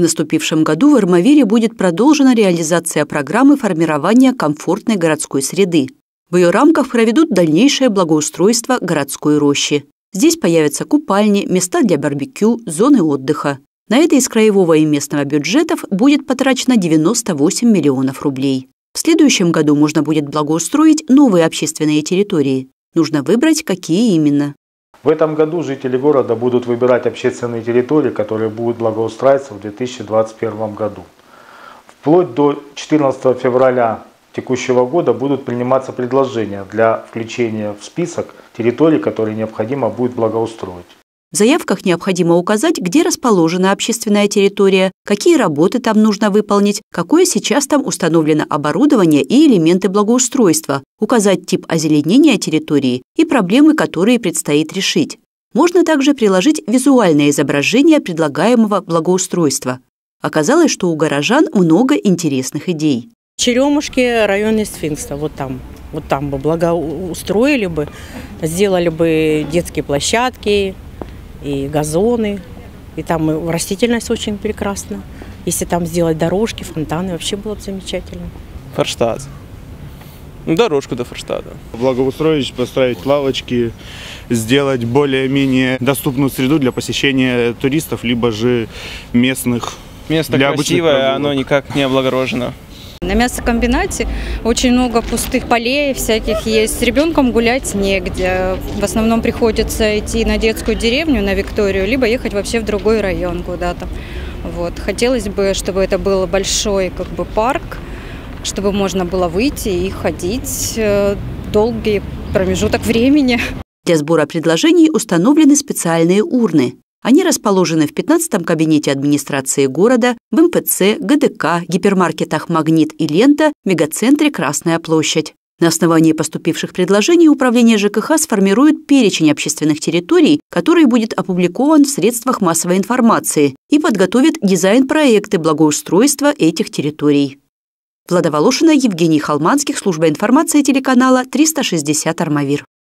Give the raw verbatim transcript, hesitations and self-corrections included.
наступившем году в Армавире будет продолжена реализация программы формирования комфортной городской среды. В ее рамках проведут дальнейшее благоустройство городской рощи. Здесь появятся купальни, места для барбекю, зоны отдыха. На это из краевого и местного бюджетов будет потрачено девяносто восемь миллионов рублей. В следующем году можно будет благоустроить новые общественные территории. Нужно выбрать, какие именно. В этом году жители города будут выбирать общественные территории, которые будут благоустраиваться в две тысячи двадцать первом году. Вплоть до четырнадцатого февраля текущего года будут приниматься предложения для включения в список территорий, которые необходимо будет благоустроить. В заявках необходимо указать, где расположена общественная территория, какие работы там нужно выполнить, какое сейчас там установлено оборудование и элементы благоустройства, указать тип озеленения территории и проблемы, которые предстоит решить. Можно также приложить визуальное изображение предлагаемого благоустройства. Оказалось, что у горожан много интересных идей. Черемушки, районе Сфинкса, вот там. Вот там бы благоустроили бы, сделали бы детские площадки и газоны. И там растительность очень прекрасна. Если там сделать дорожки, фонтаны, вообще было бы замечательно. Форштадт. Дорожку до Форштадта. Благоустроить, поставить лавочки, сделать более-менее доступную среду для посещения туристов, либо же местных. Место красивое, оно никак не облагорожено. На мясокомбинате очень много пустых полей всяких есть. С ребенком гулять негде. В основном приходится идти на детскую деревню, на Викторию, либо ехать вообще в другой район куда-то. Вот. Хотелось бы, чтобы это был большой как бы, парк, чтобы можно было выйти и ходить долгий промежуток времени. Для сбора предложений установлены специальные урны. Они расположены в пятнадцатом кабинете администрации города, в эм пэ цэ, гэ дэ ка, гипермаркетах «Магнит» и «Лента», мегацентре «Красная площадь». На основании поступивших предложений Управление жэ ка ха сформирует перечень общественных территорий, который будет опубликован в средствах массовой информации, и подготовит дизайн-проекты благоустройства этих территорий. Влада Волошина, Евгений Холманских, служба информации телеканала триста шестьдесят Армавир.